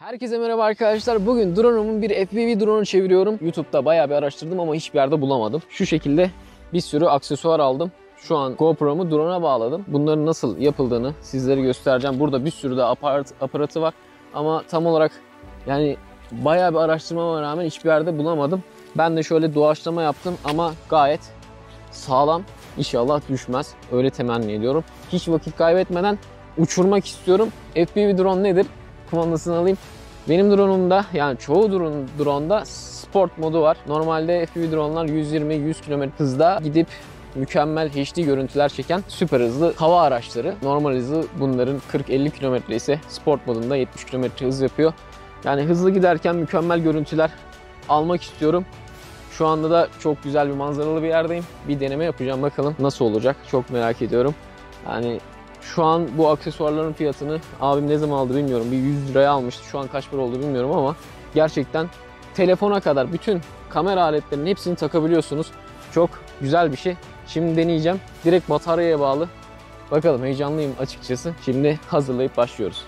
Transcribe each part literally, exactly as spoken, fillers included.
Herkese merhaba arkadaşlar. Bugün drone'umun bir F P V drone'u çeviriyorum. YouTube'da bayağı bir araştırdım ama hiçbir yerde bulamadım. Şu şekilde bir sürü aksesuar aldım. Şu an GoPro'mu drone'a bağladım. Bunların nasıl yapıldığını sizlere göstereceğim. Burada bir sürü de aparat, aparatı var. Ama tam olarak yani bayağı bir araştırmama rağmen hiçbir yerde bulamadım. Ben de şöyle doğaçlama yaptım ama gayet sağlam. İnşallah düşmez. Öyle temenni ediyorum. Hiç vakit kaybetmeden uçurmak istiyorum. F P V drone nedir? Kumandasını alayım. Benim drone'umda, yani çoğu drone, drone'da sport modu var. Normalde F P V drone'lar yüz yirmi yüz kilometre hızda gidip mükemmel H D görüntüler çeken süper hızlı hava araçları. Normal hızı bunların kırk elli kilometre ise sport modunda yetmiş kilometre hız yapıyor. Yani hızlı giderken mükemmel görüntüler almak istiyorum. Şu anda da çok güzel bir manzaralı bir yerdeyim. Bir deneme yapacağım, bakalım nasıl olacak. Çok merak ediyorum. Yani şu an bu aksesuarların fiyatını abim ne zaman aldı bilmiyorum. Bir yüz liraya almıştı. Şu an kaç para oldu bilmiyorum ama gerçekten telefona kadar bütün kamera aletlerinin hepsini takabiliyorsunuz. Çok güzel bir şey. Şimdi deneyeceğim. Direkt bataryaya bağlı. Bakalım, heyecanlıyım açıkçası. Şimdi hazırlayıp başlıyoruz.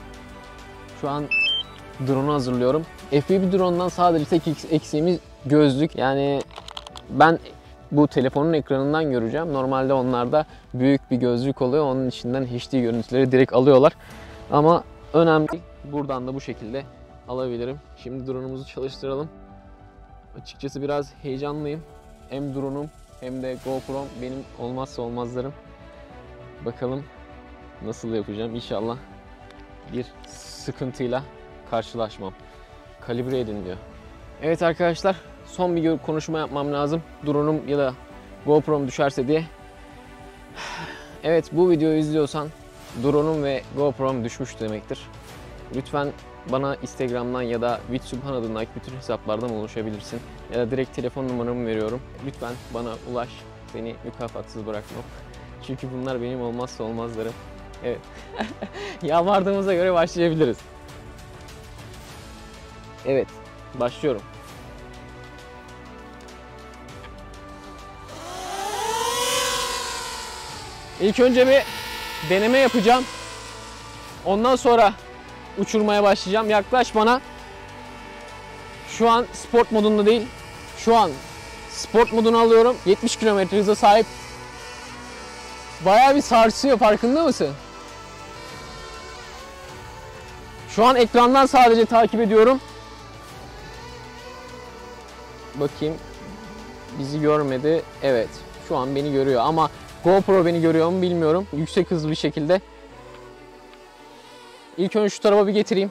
Şu an drone'u hazırlıyorum. F P V drone'dan sadece tek eksiğimiz gözlük. Yani ben bu telefonun ekranından göreceğim. Normalde onlarda büyük bir gözlük oluyor. Onun içinden H D görüntüleri direkt alıyorlar. Ama önemli değil. Buradan da bu şekilde alabilirim. Şimdi drone'umuzu çalıştıralım. Açıkçası biraz heyecanlıyım. Hem drone'um hem de GoPro'm benim olmazsa olmazlarım. Bakalım nasıl yapacağım. İnşallah bir sıkıntıyla karşılaşmam. Kalibre edin diyor. Evet arkadaşlar, son bir konuşma yapmam lazım. Drone'um ya da GoPro'm düşerse diye. Evet, bu videoyu izliyorsan drone'um ve GoPro'm düşmüş demektir. Lütfen bana Instagram'dan ya da Vitsubhan adındaki bütün hesaplardan ulaşabilirsin. Ya da direkt telefon numaramı veriyorum. Lütfen bana ulaş. Seni mükafatsız bırakmam. Çünkü bunlar benim olmazsa olmazlarım. Evet. Yalvardığımıza göre başlayabiliriz. Evet, başlıyorum. İlk önce bir deneme yapacağım. Ondan sonra uçurmaya başlayacağım. Yaklaş bana. Şu an sport modunda değil. Şu an sport modunu alıyorum. yetmiş kilometre hıza sahip. Bayağı bir sarsıyor, farkında mısın? Şu an ekrandan sadece takip ediyorum. Bakayım. Bizi görmedi. Evet. Şu an beni görüyor ama GoPro beni görüyor mu bilmiyorum. Yüksek hızlı bir şekilde. İlk önce şu tarafa bir getireyim.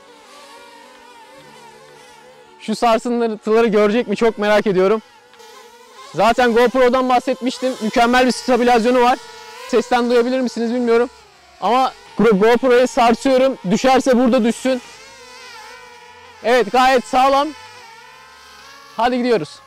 Şu sarsıntıları görecek mi çok merak ediyorum. Zaten GoPro'dan bahsetmiştim. Mükemmel bir stabilizasyonu var. Sesten duyabilir misiniz bilmiyorum. Ama GoPro'yu sarsıyorum. Düşerse burada düşsün. Evet, gayet sağlam. Hadi gidiyoruz.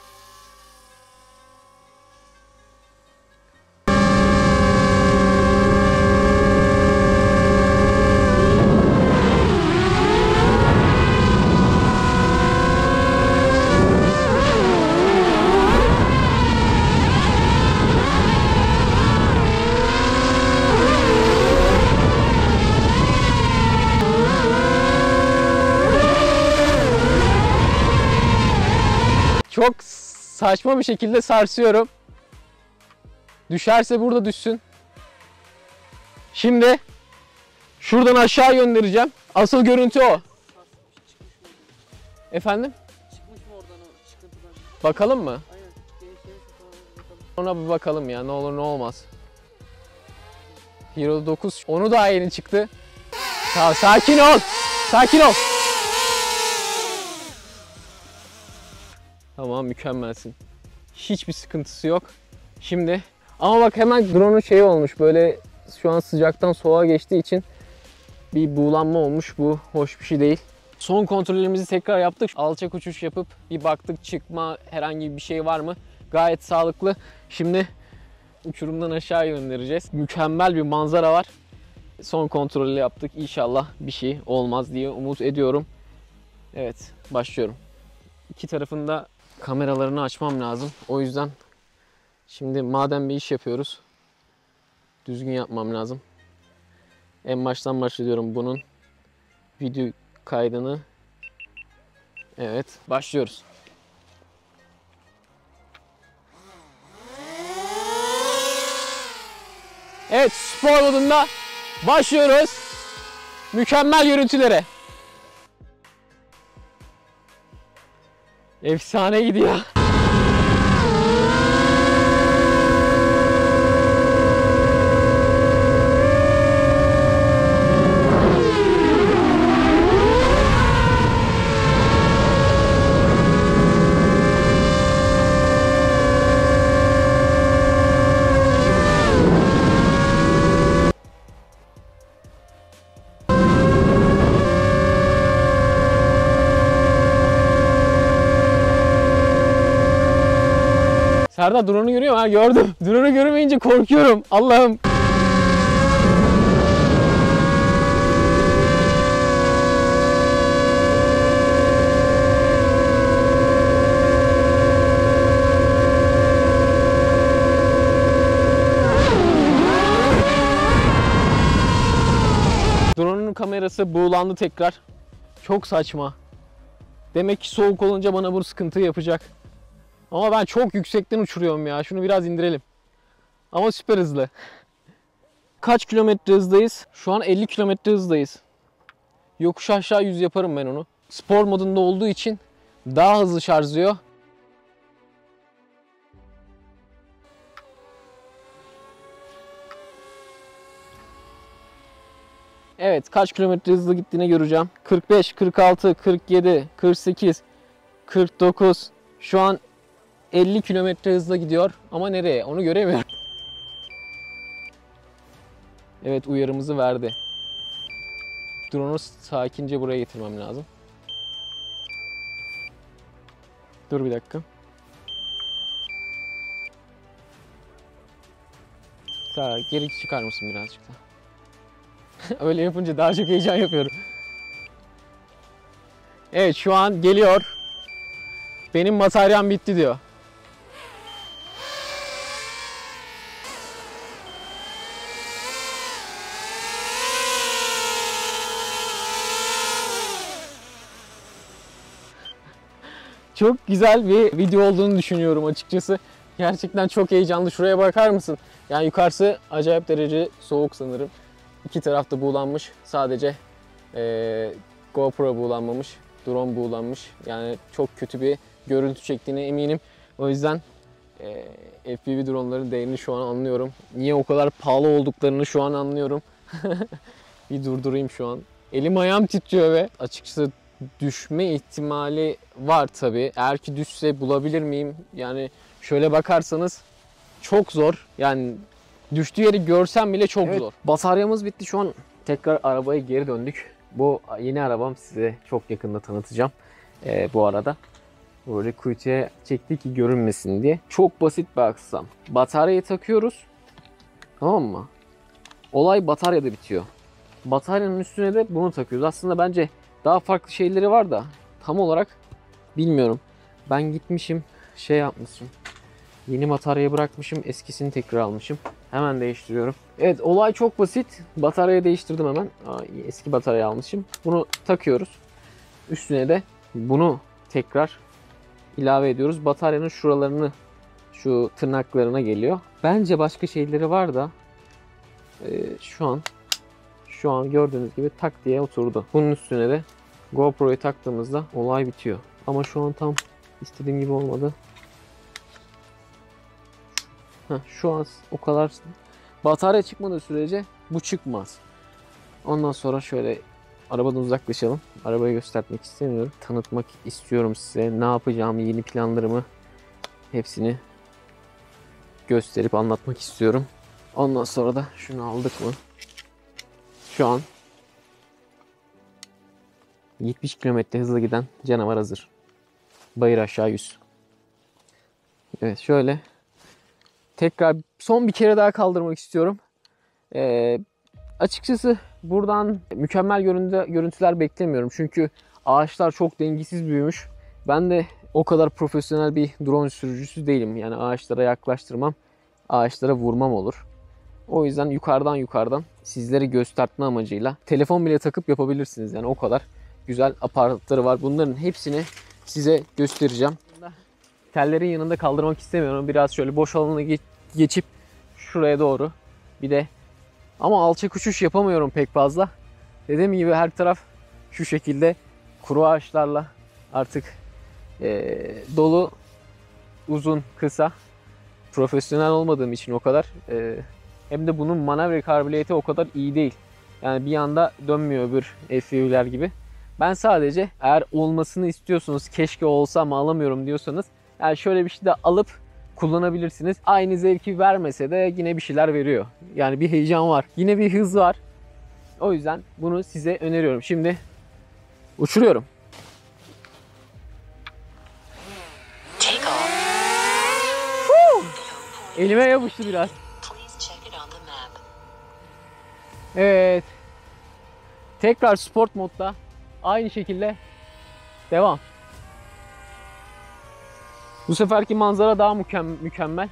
Çok saçma bir şekilde sarsıyorum. Düşerse burada düşsün. Şimdi şuradan aşağı göndereceğim. Asıl görüntü o. Efendim? Çıkmış mı oradan o çıkıntıdan? Bakalım mı? Aynen. Bakalım. Ona bir bakalım ya, ne olur ne olmaz. Hero dokuz onu daha yeni çıktı. Tamam, sakin ol. Sakin ol. Tamam, mükemmelsin. Hiçbir sıkıntısı yok. Şimdi ama bak, hemen drone'un şeyi olmuş, böyle şu an sıcaktan soğuğa geçtiği için bir buğulanma olmuş. Bu hoş bir şey değil. Son kontrollerimizi tekrar yaptık. Alçak uçuş yapıp bir baktık, çıkma herhangi bir şey var mı? Gayet sağlıklı. Şimdi uçurumdan aşağı göndereceğiz. Mükemmel bir manzara var. Son kontrolü yaptık. İnşallah bir şey olmaz diye umut ediyorum. Evet, başlıyorum. İki tarafında kameralarını açmam lazım. O yüzden şimdi madem bir iş yapıyoruz, düzgün yapmam lazım. En baştan başlıyorum. Bunun video kaydını. Evet, başlıyoruz. Evet, spor modunda başlıyoruz. Mükemmel görüntülere. Efsane gidiyor. Serdar drone'u görüyor mu? Ha, gördüm. Drone'u görmeyince korkuyorum. Allah'ım. Drone'un kamerası buğulandı tekrar. Çok saçma. Demek ki soğuk olunca bana bu sıkıntı yapacak. Ama ben çok yüksekten uçuruyorum ya. Şunu biraz indirelim. Ama süper hızlı. Kaç kilometre hızdayız? Şu an elli kilometre hızdayız. Yokuş aşağı yüz yaparım ben onu. Spor modunda olduğu için daha hızlı şarjlıyor. Evet, kaç kilometre hızlı gittiğini göreceğim. kırk beş, kırk altı, kırk yedi, kırk sekiz, kırk dokuz. Şu an elli kilometre hızla gidiyor ama nereye? Onu göremiyorum. Evet, uyarımızı verdi. Drone'u sakince buraya getirmem lazım. Dur bir dakika. Daha geri çıkar mısın birazcık da? Öyle yapınca daha çok heyecan yapıyorum. Evet, şu an geliyor. Benim materyam bitti diyor. Çok güzel bir video olduğunu düşünüyorum açıkçası. Gerçekten çok heyecanlı. Şuraya bakar mısın? Yani yukarısı acayip derece soğuk sanırım. İki tarafta buğulanmış. Sadece ee, GoPro buğulanmamış. Drone buğulanmış. Yani çok kötü bir görüntü çektiğine eminim. O yüzden e, F P V dronların değerini şu an anlıyorum. Niye o kadar pahalı olduklarını şu an anlıyorum. Bir durdurayım şu an. Elim ayağım titriyor ve açıkçası düşme ihtimali var tabii. Eğer ki düşse bulabilir miyim? Yani şöyle bakarsanız çok zor. Yani düştüğü yeri görsem bile çok evet, zor. Bataryamız bitti. Şu an tekrar arabaya geri döndük. Bu yeni arabam, size çok yakında tanıtacağım. Ee, bu arada böyle kuytuya çektik ki görünmesin diye. Çok basit bir aksam. Bataryayı takıyoruz. Tamam mı? Olay bataryada bitiyor. Bataryanın üstüne de bunu takıyoruz. Aslında bence daha farklı şeyleri var da tam olarak bilmiyorum. Ben gitmişim şey yapmışım. Yeni bataryayı bırakmışım. Eskisini tekrar almışım. Hemen değiştiriyorum. Evet, olay çok basit. Bataryayı değiştirdim hemen. Aa, eski bataryayı almışım. Bunu takıyoruz. Üstüne de bunu tekrar ilave ediyoruz. Bataryanın şuralarını, şu tırnaklarına geliyor. Bence başka şeyleri var da e, şu an şu an gördüğünüz gibi tak diye oturdu. Bunun üstüne de GoPro'yu taktığımızda olay bitiyor. Ama şu an tam istediğim gibi olmadı. Heh, şu an o kadar batarya çıkmadığı sürece bu çıkmaz. Ondan sonra şöyle arabadan uzaklaşalım. Arabayı göstermek istemiyorum. Tanıtmak istiyorum size. Ne yapacağımı, yeni planlarımı hepsini gösterip anlatmak istiyorum. Ondan sonra da şunu aldık mı? Şu an yetmiş kilometre hızla giden canavar hazır. Bayır aşağı yüz. Evet, şöyle tekrar son bir kere daha kaldırmak istiyorum. Ee, açıkçası buradan mükemmel görüntü, görüntüler beklemiyorum. Çünkü ağaçlar çok dengesiz büyümüş. Ben de o kadar profesyonel bir drone sürücüsü değilim. Yani ağaçlara yaklaştırmam, ağaçlara vurmam olur. O yüzden yukarıdan yukarıdan sizlere gösterme amacıyla telefon bile takıp yapabilirsiniz. Yani o kadar güzel aparatları var. Bunların hepsini size göstereceğim. Tellerin yanında kaldırmak istemiyorum. Biraz şöyle boş alana geç, geçip şuraya doğru. Bir de ama alçak uçuş yapamıyorum pek fazla. Dediğim gibi her taraf şu şekilde kuru ağaçlarla artık e, dolu, uzun, kısa. Profesyonel olmadığım için o kadar. E, hem de bunun manevra kabiliyeti o kadar iyi değil. Yani bir anda dönmüyor öbür F P V'ler gibi. Ben sadece eğer olmasını istiyorsunuz, keşke olsa ama alamıyorum diyorsanız, yani şöyle bir şey de alıp kullanabilirsiniz. Aynı zevki vermese de yine bir şeyler veriyor. Yani bir heyecan var. Yine bir hız var. O yüzden bunu size öneriyorum. Şimdi uçuruyorum. Elime yapıştı biraz. Evet. Tekrar sport modda aynı şekilde devam. Bu seferki manzara daha mükem- mükemmel.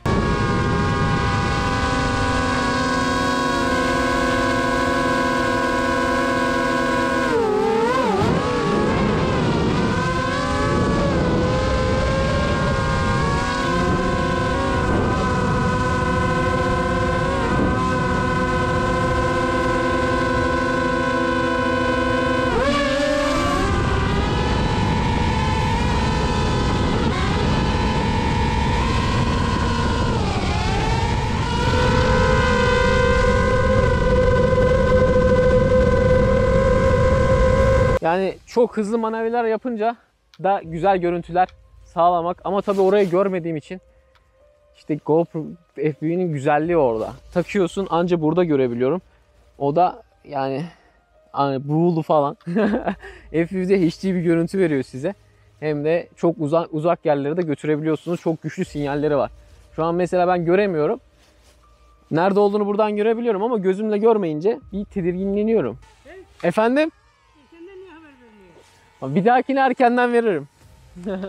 Yani çok hızlı manevralar yapınca da güzel görüntüler sağlamak. Ama tabii orayı görmediğim için işte GoPro F P V'nin güzelliği orada. Takıyorsun, anca burada görebiliyorum. O da yani hani buğulu falan. F P V'de H D bir görüntü veriyor size. Hem de çok uzak uzak yerlere de götürebiliyorsunuz. Çok güçlü sinyalleri var. Şu an mesela ben göremiyorum. Nerede olduğunu buradan görebiliyorum ama gözümle görmeyince bir tedirginleniyorum. Hey. Efendim? Senden niye haber vermiyor? Bir dahakine erkenden veririm. Neymiş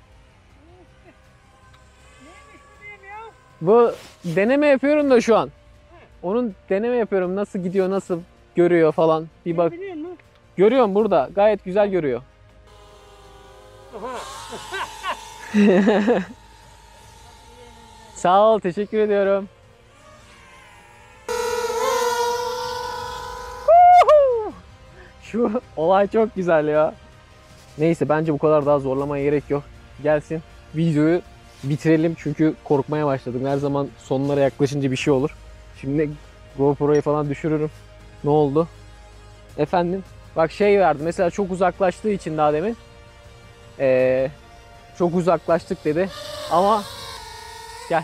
bu diyeyim ya? Bu deneme yapıyorum da şu an. Onun deneme yapıyorum. Nasıl gidiyor, nasıl görüyor falan. Bir bak. Biliyor musun? Görüyorum burada. Gayet güzel görüyor. Sağ ol, teşekkür ediyorum. Şu olay çok güzel ya. Neyse, bence bu kadar daha zorlamaya gerek yok. Gelsin, videoyu bitirelim çünkü korkmaya başladım. Her zaman sonlara yaklaşınca bir şey olur. Şimdi GoPro'yu falan düşürürüm. Ne oldu? Efendim? Bak şey verdi. Mesela çok uzaklaştığı için daha demin. Ee, çok uzaklaştık dedi. Ama gel.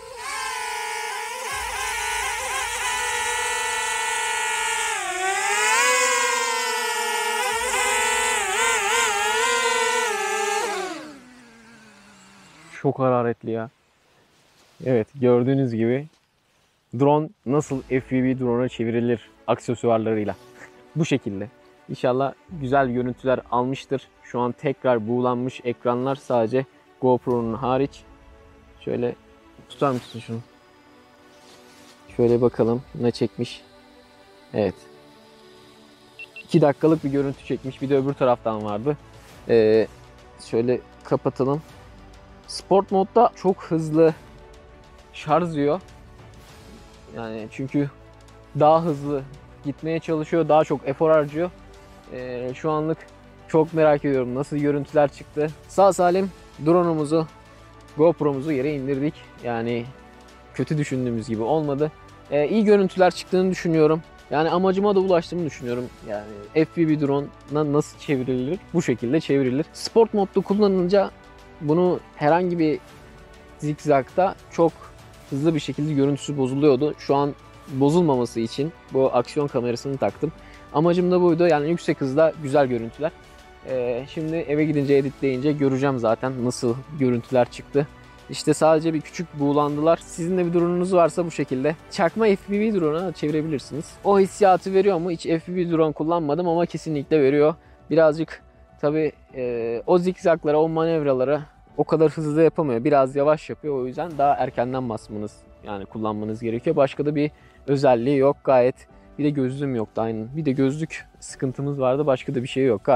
Çok hararetli ya. Evet, gördüğünüz gibi drone nasıl F P V drone'a çevrilir aksesuarlarıyla. Bu şekilde. İnşallah güzel görüntüler almıştır. Şu an tekrar buğulanmış ekranlar, sadece GoPro'nun hariç. Şöyle tutar mısın şunu? Şöyle bakalım ne çekmiş. Evet. iki dakikalık bir görüntü çekmiş. Bir de öbür taraftan vardı. Ee, şöyle kapatalım. Sport modda çok hızlı şarj diyor. Yani çünkü daha hızlı gitmeye çalışıyor, daha çok efor harcıyor. Ee, şu anlık çok merak ediyorum nasıl görüntüler çıktı. Sağ salim drone'umuzu, GoPro'muzu yere indirdik. Yani kötü düşündüğümüz gibi olmadı. Ee, iyi görüntüler çıktığını düşünüyorum. Yani amacıma da ulaştığımı düşünüyorum. Yani F P V drone'na nasıl çevrilir? Bu şekilde çevrilir. Sport modda kullanınca bunu herhangi bir zigzagda çok hızlı bir şekilde görüntüsü bozuluyordu. Şu an bozulmaması için bu aksiyon kamerasını taktım. Amacım da buydu. Yani yüksek hızda güzel görüntüler. Ee, şimdi eve gidince editleyince göreceğim zaten nasıl görüntüler çıktı. İşte sadece bir küçük buğulandılar. Sizin de bir drone'unuz varsa bu şekilde çakma F P V drone'a çevirebilirsiniz. O hissiyatı veriyor mu? Hiç F P V drone kullanmadım ama kesinlikle veriyor. Birazcık tabii e, o zikzaklara, o manevralara o kadar hızlı yapamıyor. Biraz yavaş yapıyor. O yüzden daha erkenden basmanız, yani kullanmanız gerekiyor. Başka da bir özelliği yok. Gayet, bir de gözlüğüm yoktu aynen. Bir de gözlük sıkıntımız vardı. Başka da bir şey yok. Gayet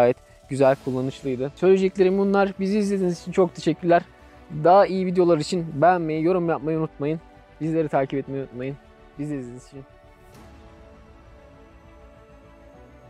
güzel, kullanışlıydı. Söyleyeceklerim bunlar. Bizi izlediğiniz için çok teşekkürler. Daha iyi videolar için beğenmeyi, yorum yapmayı unutmayın. Bizleri takip etmeyi unutmayın. Bizi izlediğiniz için